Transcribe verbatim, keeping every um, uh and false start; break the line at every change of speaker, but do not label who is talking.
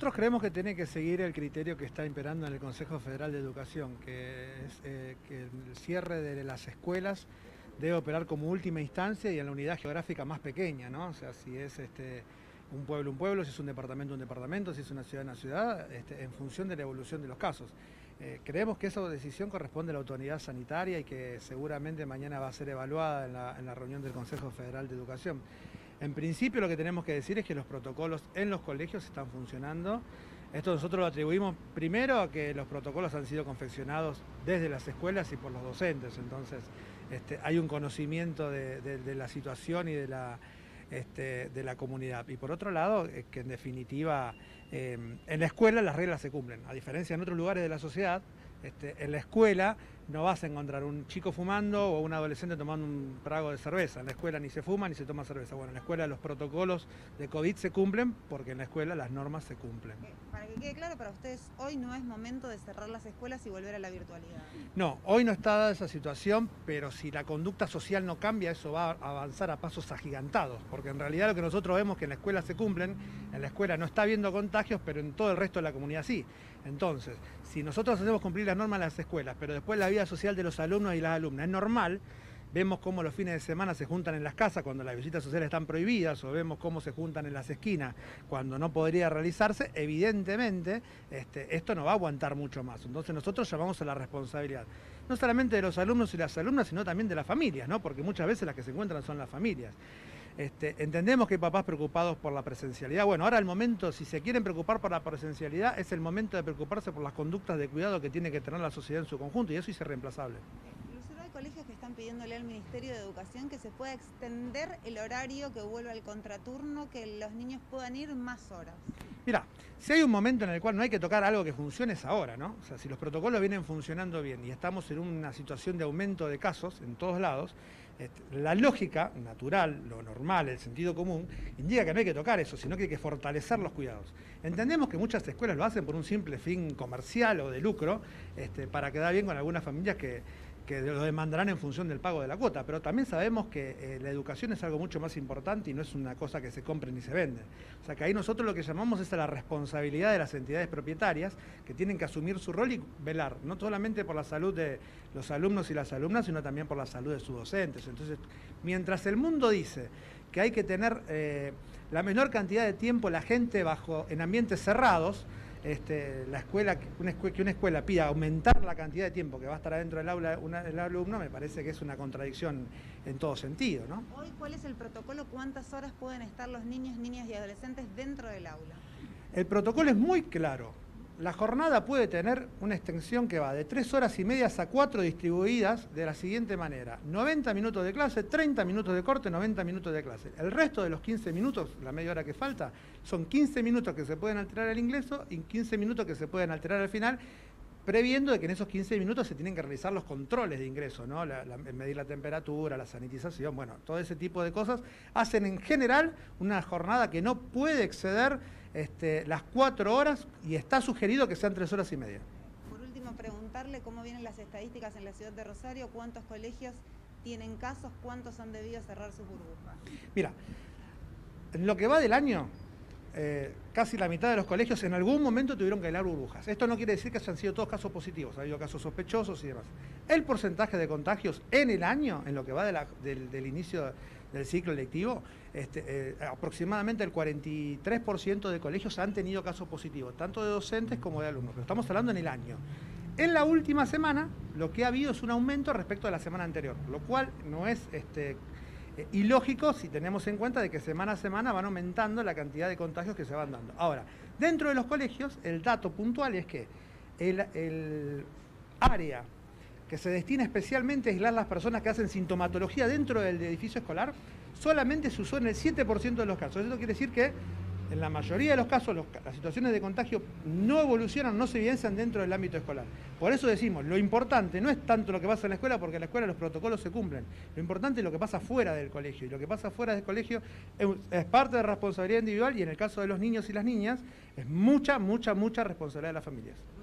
Nosotros creemos que tiene que seguir el criterio que está imperando en el Consejo Federal de Educación, que es eh, que el cierre de las escuelas debe operar como última instancia y en la unidad geográfica más pequeña, ¿no? O sea, si es este, un pueblo, un pueblo, si es un departamento, un departamento, si es una ciudad, una ciudad, este, en función de la evolución de los casos. Eh, creemos que esa decisión corresponde a la autoridad sanitaria y que seguramente mañana va a ser evaluada en la, en la reunión del Consejo Federal de Educación. En principio lo que tenemos que decir es que los protocolos en los colegios están funcionando. Esto nosotros lo atribuimos primero a que los protocolos han sido confeccionados desde las escuelas y por los docentes. Entonces este, hay un conocimiento de, de, de la situación y de la, este, de la comunidad. Y por otro lado, es que en definitiva eh, en la escuela las reglas se cumplen. A diferencia en otros lugares de la sociedad, este, en la escuela no vas a encontrar un chico fumando o un adolescente tomando un trago de cerveza. En la escuela ni se fuma ni se toma cerveza. Bueno, en la escuela los protocolos de COVID se cumplen porque en la escuela las normas se cumplen.
Para que quede claro, para ustedes hoy no es momento de cerrar las escuelas y volver a la virtualidad.
No, hoy no está dada esa situación, pero si la conducta social no cambia, eso va a avanzar a pasos agigantados, porque en realidad lo que nosotros vemos es que en la escuela se cumplen, en la escuela no está habiendo contagios, pero en todo el resto de la comunidad sí. Entonces, si nosotros hacemos cumplir las normas en las escuelas, pero después la vida social de los alumnos y las alumnas es normal, vemos cómo los fines de semana se juntan en las casas cuando las visitas sociales están prohibidas, o vemos cómo se juntan en las esquinas cuando no podría realizarse, evidentemente este, esto no va a aguantar mucho más. Entonces nosotros llamamos a la responsabilidad, no solamente de los alumnos y las alumnas, sino también de las familias, ¿no? Porque muchas veces las que se encuentran son las familias. Este, entendemos que hay papás preocupados por la presencialidad. Bueno, ahora el momento, si se quieren preocupar por la presencialidad, es el momento de preocuparse por las conductas de cuidado que tiene que tener la sociedad en su conjunto, y eso es irreemplazable.
Lucero, hay colegios que están pidiéndole al Ministerio de Educación que se pueda extender el horario, que vuelva al contraturno, que los niños puedan ir más horas.
Mira, si hay un momento en el cual no hay que tocar algo que funcione es ahora, ¿no? O sea, si los protocolos vienen funcionando bien y estamos en una situación de aumento de casos en todos lados, este, la lógica natural, lo normal, el sentido común, indica que no hay que tocar eso, sino que hay que fortalecer los cuidados. Entendemos que muchas escuelas lo hacen por un simple fin comercial o de lucro, este, para quedar bien con algunas familias que... que lo demandarán en función del pago de la cuota, pero también sabemos que eh, la educación es algo mucho más importante y no es una cosa que se compre ni se vende. O sea que ahí nosotros lo que llamamos es a la responsabilidad de las entidades propietarias que tienen que asumir su rol y velar, no solamente por la salud de los alumnos y las alumnas, sino también por la salud de sus docentes. Entonces, mientras el mundo dice que hay que tener eh, la menor cantidad de tiempo la gente bajo en ambientes cerrados, Este, la escuela, una escuela, que una escuela pida aumentar la cantidad de tiempo que va a estar adentro del aula una, el alumno, me parece que es una contradicción en todo sentido, ¿no?
Hoy, ¿cuál es el protocolo? ¿Cuántas horas pueden estar los niños, niñas y adolescentes dentro del aula?
El protocolo es muy claro. La jornada puede tener una extensión que va de tres horas y media a cuatro distribuidas de la siguiente manera. noventa minutos de clase, treinta minutos de corte, noventa minutos de clase. El resto de los quince minutos, la media hora que falta, son quince minutos que se pueden alterar al ingreso y quince minutos que se pueden alterar al final, previendo de que en esos quince minutos se tienen que realizar los controles de ingreso, ¿no? La, la, medir la temperatura, la sanitización, bueno, todo ese tipo de cosas hacen en general una jornada que no puede exceder este, las cuatro horas y está sugerido que sean tres horas y media.
Por último, preguntarle cómo vienen las estadísticas en la ciudad de Rosario, cuántos colegios tienen casos, cuántos han debido cerrar sus burbujas.
Mira, en lo que va del año, Eh, casi la mitad de los colegios en algún momento tuvieron que aislar burbujas. Esto no quiere decir que hayan sido todos casos positivos, ha habido casos sospechosos y demás. El porcentaje de contagios en el año, en lo que va de la, del, del inicio del ciclo lectivo, este, eh, aproximadamente el cuarenta y tres por ciento de colegios han tenido casos positivos, tanto de docentes como de alumnos, pero estamos hablando en el año. En la última semana, lo que ha habido es un aumento respecto a la semana anterior, lo cual no es... Este, Eh, ilógico si tenemos en cuenta de que semana a semana van aumentando la cantidad de contagios que se van dando. Ahora, dentro de los colegios, el dato puntual es que el, el área que se destina especialmente a aislar las personas que hacen sintomatología dentro del edificio escolar, solamente se usó en el siete por ciento de los casos. Esto quiere decir que en la mayoría de los casos los, las situaciones de contagio no evolucionan, no se evidencian dentro del ámbito escolar. Por eso decimos, lo importante no es tanto lo que pasa en la escuela, porque en la escuela los protocolos se cumplen. Lo importante es lo que pasa fuera del colegio. Y lo que pasa fuera del colegio es, es parte de responsabilidad individual y en el caso de los niños y las niñas es mucha, mucha, mucha responsabilidad de las familias.